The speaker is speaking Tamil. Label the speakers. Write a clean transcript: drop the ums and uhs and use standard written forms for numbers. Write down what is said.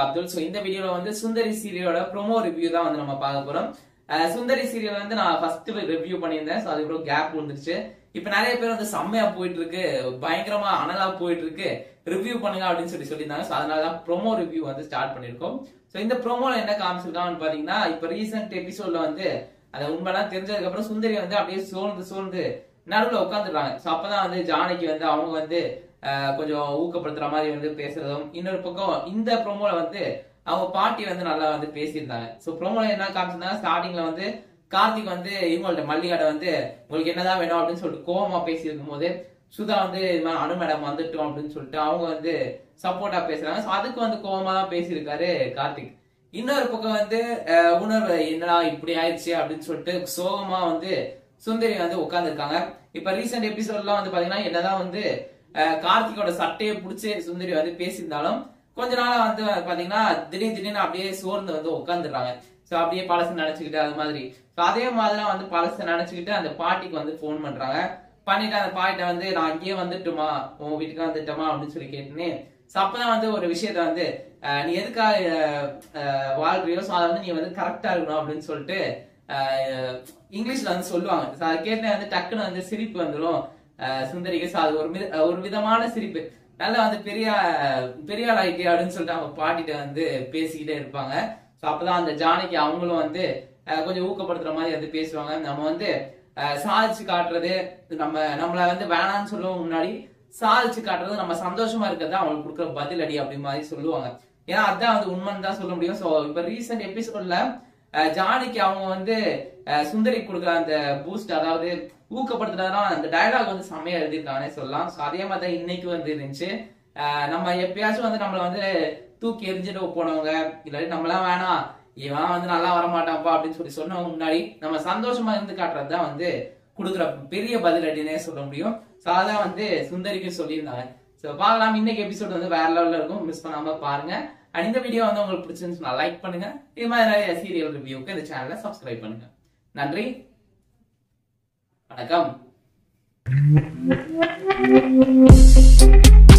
Speaker 1: அப்துல். சோ இந்த வீடியோல வந்து சுந்தரி சீரியலோட ப்ரோமோ ரிவ்யூ தான் வந்து நம்ம பார்க்க போறோம். சுந்தரி சீரியல் வந்து நான் ஃபர்ஸ்ட் ரிவ்யூ பண்ணியிருந்தேன். சோ அதுக்கப்புறம் கேப் வந்துருச்சு. இப்ப நிறைய பேர் வந்து செம்மையா போயிட்டு இருக்கு, பயங்கரமா அனலா போயிட்டு இருக்கு, ரிவ்யூ பண்ணுங்க அப்படின்னு சொல்லியிருந்தாங்க. சோ அதனாலதான் ப்ரோமோ ரிவ்யூ வந்து ஸ்டார்ட் பண்ணிருக்கோம். சோ இந்த ப்ரோமோல என்ன காமிச்சிருக்காங்கன்னு பாத்தீங்கன்னா, இப்ப ரீசெண்ட் எபிசோட்ல வந்து அந்த உண்மைலாம் தெரிஞ்சதுக்கு அப்புறம் சுந்தரி வந்து அப்படியே சோர்ந்து நடுவுல உட்காந்துருக்காங்க. சோ அப்பதான் வந்து ஜானகி வந்து அவங்க வந்து கொஞ்சம் ஊக்கப்படுத்துற மாதிரி வந்து பேசுறதும், இன்னொரு பக்கம் இந்த ப்ரோமோல வந்து அவங்க பாட்டி வந்து நல்லா வந்து பேசியிருந்தாங்க. சோ ப்ரோமோல என்ன காமிச்சிருந்தாங்க, ஸ்டார்டிங்ல வந்து கார்த்திக் வந்து இவங்கள்ட்ட மல்லிகாட்ட வந்து உங்களுக்கு என்னதான் வேணும் அப்படின்னு சொல்லிட்டு கோவமா பேசியிருக்கும் போது சுதா வந்து அனு மேடம் வந்துட்டோம் அப்படின்னு சொல்லிட்டு அவங்க வந்து சப்போர்ட்டா பேசுறாங்க. சோ அதுக்கு வந்து கோவமா தான் பேசியிருக்காரு கார்த்திக். இன்னொரு பக்கம் வந்து உணர்வு என்னடா இப்படி ஆயிடுச்சு அப்படின்னு சொல்லிட்டு சோகமா வந்து சுந்தரி வந்து உட்கார்ந்துருக்காங்க. இப்ப ரீசெண்ட் எபிசோட்லாம் வந்து பாத்தீங்கன்னா என்னதான் வந்து கார்த்திகோட சட்டையை பிடிச்சி சுந்தரி வந்து பேசியிருந்தாலும் கொஞ்ச நாளா வந்து பாத்தீங்கன்னா திடீர்னு அப்படியே சோர்ந்து வந்து உட்காந்துடுறாங்க. சோ அப்படியே பழசு நினைச்சுக்கிட்டு அது மாதிரி அதே மாதிரிலாம் வந்து பழசு நினைச்சுக்கிட்டு அந்த பாட்டிக்கு வந்து போன் பண்றாங்க. பண்ணிட்டு அந்த பாட்டிட்ட வந்து நான் இங்கேயே வந்துட்டுமா, உன் வீட்டுக்கு வந்துட்டோமா அப்படின்னு சொல்லி கேட்டுன்னு. சோ அப்பதான் வந்து ஒரு விஷயத்த வந்து நீ எதுக்காக வாழ்றியோ சோ அதை வந்து நீ வந்து கரெக்டா இருக்கணும் அப்படின்னு சொல்லிட்டு இங்கிலீஷ்ல வந்து சொல்லுவாங்க. அதை கேட்டு வந்து டக்குன்னு வந்து சிரிப்பு வந்துடும் சுந்தரிக்கு. சோ அது ஒரு விதமான சிரிப்பு, நல்லா வந்து பெரிய ஆள் ஆயிட்டே அப்படின்னு சொல்லிட்டு அவங்க பாட்டிட்ட வந்து பேசிக்கிட்டே இருப்பாங்க. சோ அப்பதான் அந்த ஜானகி அவங்களும் வந்து கொஞ்சம் ஊக்கப்படுத்துற மாதிரி வந்து பேசுவாங்க. நம்ம வந்து சாதிச்சு காட்டுறது, நம்மள வந்து வேணான்னு சொல்லுவோம், முன்னாடி சாதிச்சு காட்டுறது, நம்ம சந்தோஷமா இருக்கிறது அவங்களுக்கு கொடுக்குற பதில் அடி அப்படி மாதிரி சொல்லுவாங்க. ஏன்னா அதான் வந்து உண்மைன்னு தான் சொல்ல முடியும். சோ இப்ப ரீசெண்ட் எபிசோட்ல ஜானகி அவங்க வந்து சுந்தரி கொடுக்குற அந்த பூஸ்ட், அதாவது ஊக்கப்படுத்துறதுனா அந்த டயலாக் வந்து செம்மையா எழுதியிருக்காங்கன்னே சொல்லலாம். சோ அதே மாதிரி தான் இன்னைக்கு வந்து இருந்துச்சு. நம்ம எப்பயாச்சும் வந்து நம்மள வந்து தூக்கி எரிஞ்சுட்டு போனவங்க, இல்லாட்டி நம்மளாம் வேணாம் இவன் வந்து நல்லா வரமாட்டான்ப்பா அப்படின்னு சொன்னவங்க முன்னாடி நம்ம சந்தோஷமா இருந்து காட்டுறதுதான் வந்து கொடுக்குற பெரிய பதில் அப்படின்னே சொல்ல முடியும். சோ அதான் வந்து சுந்தரிக்கு சொல்லியிருந்தாங்க. சோ பார்க்கலாம், இன்னைக்கு எபிசோட் வந்து வேற லெவல்ல இருக்கும், மிஸ் பண்ணாம பாருங்க. அண்ட் இந்த வீடியோ வந்து உங்களுக்கு பிடிச்சிருந்துச்சுன்னா லைக் பண்ணுங்க. இது மாதிரி நிறைய சீரியல் ரிவ்யூக்கு இந்த சேனலை சப்ஸ்கிரைப் பண்ணுங்க. நன்றி, வணக்கம்.